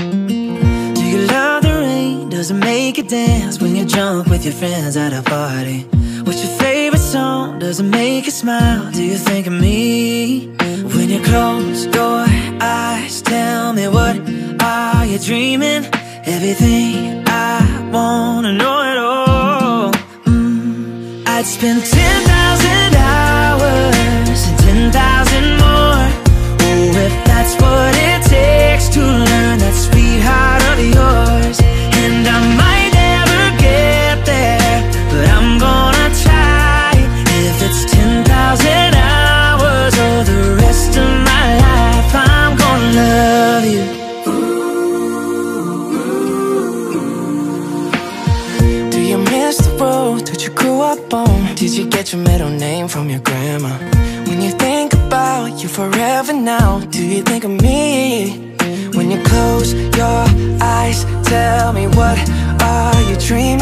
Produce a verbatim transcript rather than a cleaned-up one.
Do you love the rain? Does it make you dance when you're drunk with your friends at a party? What's your favorite song? Does it make you smile? Do you think of me? When you close your eyes, tell me, what are you dreaming? Everything I wanna know at all. mm, I'd spend ten thousand hours and ten thousand more. Oh, if that's what it takes to learn that sweetheart of yours. And I might never get there, but I'm gonna try. If it's ten thousand hours or the rest of my life, I'm gonna love you. Do you miss the road that you grew up on? Did you get your middle name from your grandma? When you think about you forever now, do you think of me? When you close your eyes, tell me, what are you dreaming?